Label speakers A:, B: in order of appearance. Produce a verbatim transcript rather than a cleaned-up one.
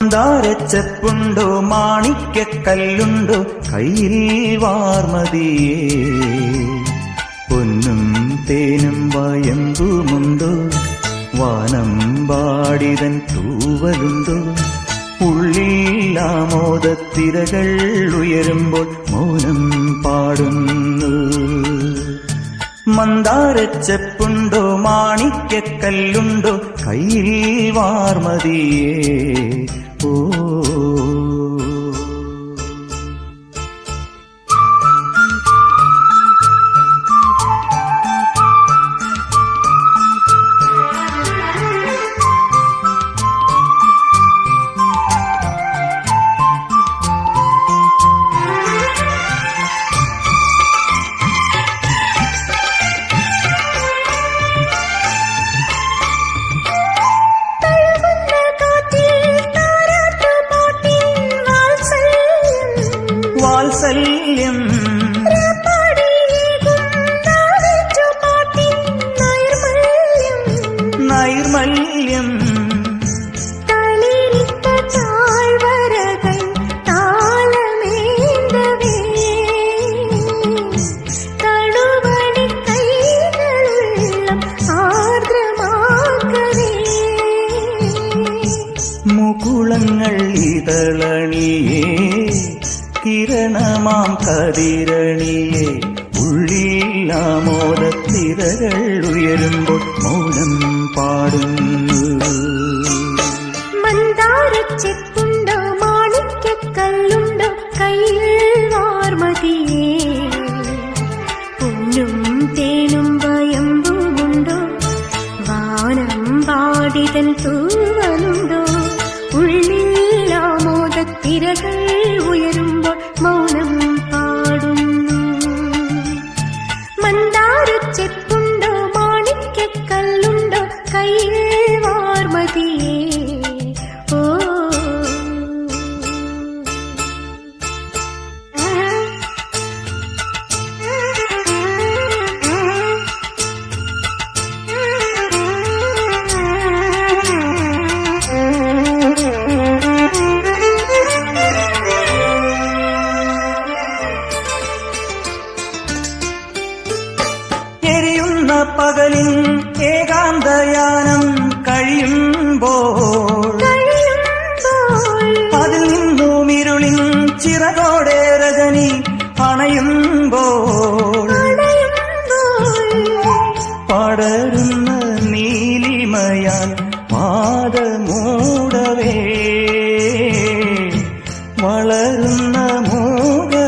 A: മന്ദാരച്ചെപ്പുണ്ടോ മാണിക്യക്കല്ലുണ്ടോ കയ്യിൽ വാർമതിയേ പൊന്നും തേനും വയമ്പുമുണ്ടോ വാനം പാടിതൻ തൂവലുണ്ടോ ഉള്ളിൽ ആമോദത്തിരകൾ ഉയരുമ്പോൾ മൗനം പാടുന്നു മന്ദാരച്ചെപ്പുണ്ടോ മാണിക്യക്കല്ലുണ്ടോ കയ്യിൽ വാർമതിയേ ഓ വാത്സല്യം നൈർമല്യം മുകുളങ്ങൾ ഇതളണിയേ കിരണമാം കതിരണിയെ ഉള്ളിൽ ആമോദത്തിരകൾ ഉയരുമ്പോൾ മൗനം പാടുന്നു
B: മന്ദാരച്ചെപ്പുണ്ടോ മാണിക്യക്കല്ലുണ്ടോ കയ്യിൽ വാർമതിയേ പൊന്നും തേനും വയമ്പുമുണ്ടോ വാനം പാടിതൻ തൂവലുണ്ടോ ഉള്ളിൽ ആമോദത്തിരകൾ ഉയരുമ്പോൾ മൗനം പാടുന്നു മന്ദാരച്ചെപ്പുണ്ടോ മാണിക്യക്കല്ലുണ്ടോ കയ്യിൽ വാർമതിയേ ഓ
A: എരിയുന്ന പകലിൻ ഏകാന്തയാനം കഴിയുമ്പോൾ അതിൽ നിന്നും ഇരുളിൻ ചിറകോടെ രജനി അണയുമ്പോൾ പടരുന്ന നീലിമയാൽ പാദമൂടവേ വളരുന്ന മൂക